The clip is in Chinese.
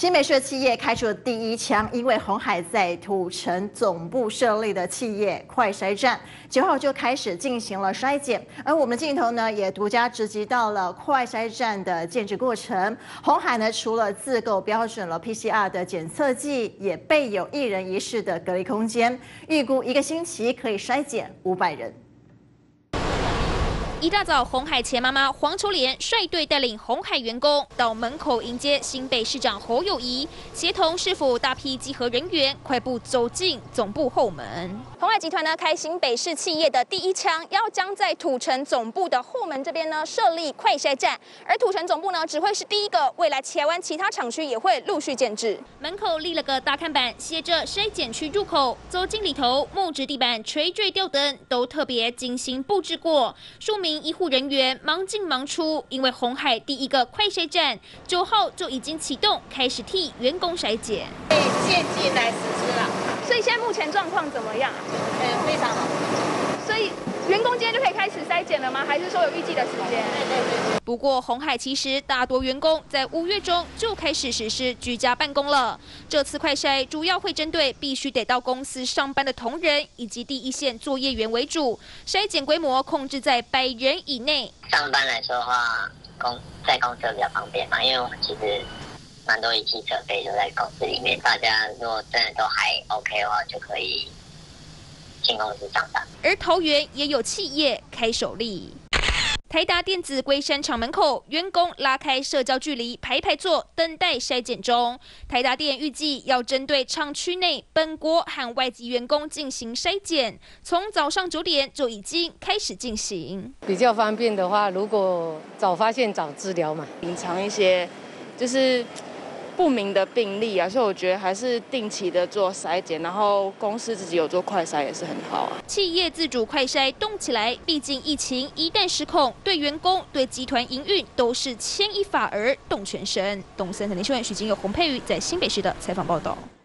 新北市的企业开出了第一枪，因为鸿海在土城总部设立的企业快筛站，9号就开始进行了筛检。而我们的镜头呢，也独家直击到了快筛站的建制过程。鸿海呢，除了自购标准了 PCR 的检测剂，也备有1人1室的隔离空间，预估1个星期可以筛检500人。 一大早，鸿海前妈妈黄秋莲率队带领鸿海员工到门口迎接新北市长侯友宜，协同市府大批集合人员快步走进总部后门。鸿海集团呢开新北市企业的第一枪，要将在土城总部的后门这边呢设立快筛站，而土城总部呢只会是第一个，未来台湾其他厂区也会陆续建制。门口立了个大看板，写着筛检区入口。走进里头，木质地板、垂坠吊灯都特别精心布置过，数名 医护人员忙进忙出，因为鸿海第一个快筛站9号就已经启动，开始替员工筛检。 可以渐进来实施了， 所以现在目前状况怎么样？ 非常好。 所以员工今天就可以开始筛检了吗？还是说有预计的时间？ 对。 不过鸿海其实大多员工在5月中就开始实施居家办公了。这次快筛主要会针对必须得到公司上班的同仁以及第一线作业员为主，筛检规模控制在100人以内。 上班来说的话，在公司比较方便嘛，因为我们其实蛮多仪器设备都在公司里面，大家如果真的都还 OK 的话，就可以进公司上班。 而桃园也有企业开首例。 台达电子龟山厂门口，员工拉开社交距离，排坐等待筛检中。台达电预计要针对厂区内本国和外籍员工进行筛检，从早上9点就已经开始进行。 比较方便的话，如果早发现早治疗嘛， 隐藏一些就是不明的病例啊，所以我觉得还是定期的做筛检，然后公司自己有做快筛也是很好啊。 企业自主快筛动起来，毕竟疫情一旦失控，对员工、对集团营运都是牵一发而动全身。东森财经新闻许金友、洪佩瑜在新北市的采访报道。